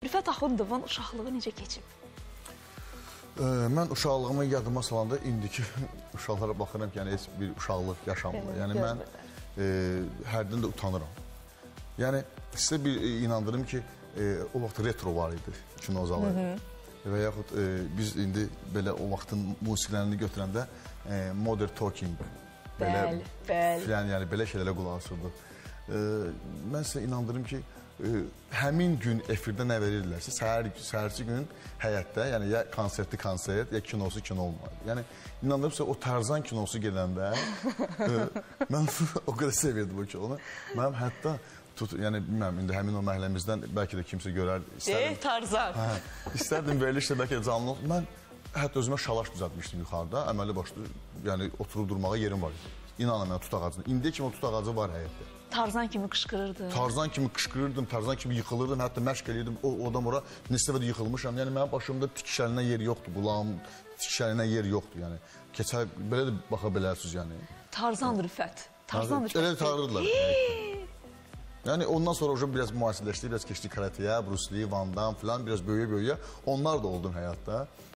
Rüfət Axundovun uşaqlığı necə keçib? Mən uşaqlığımı yadıma salanda indiki uşaqlara baxıram ki, yəni heç bir uşaqlıq yaşamırlar. Yəni mən hərdən də utanıram. Yəni sizə bir inandırım ki, o vaxt retro var idi kinozalar və yaxud biz indi belə o vaxtın musiqilərini götürəndə Modern Talking belə filan, yəni belə şeylərə qulaq asırdıq. Mən sizə inandırım ki, həmin gün efirdə nə verirlərsə, səhərci gün həyətdə, yəni ya konsertli konsert, ya kinosu kino olmalı. Yəni inandırımsa o Tarzan kinosu gələndə mən o qədər sevirdim o kinonu. Mənim hətta yəni bilmirəm, indi həmin o məhəlləmizdən bəlkə də kimsə görər. Tarzan. İstərdim verilişdə bəlkə də canlı olsun. Mən hətta özümə şalaş düzəltmişdim yuxarıda. Əməli başlı, yəni oturub durmağa yerim var idi. İnanın mən tut ağacına. İndiyə kimi o tut ağacı var həyətdə. Tarzan kimi qışqırırdım. Tarzan kimi qışqırırdım, Tarzan kimi yıxılırdım, hətta məşq eləyirdim. Oradan ora neçə dəfə də yıxılmışam. Yəni mənim başımda tikişəlinə yer yoxdur, qulağım tikişəlinə yer yoxdur. Yəni keçər belə də baxa bilərsiniz yəni. Tarzan Rüfət. Tarzan Rüfət. Elə çağırırdılar. Yəni ondan sonra biraz müasirləşdi, biraz keçdi karatəyə, Bruce Lee, Van Damme filan, biraz böyüyə-böyüyə onlar da oldum həyatda.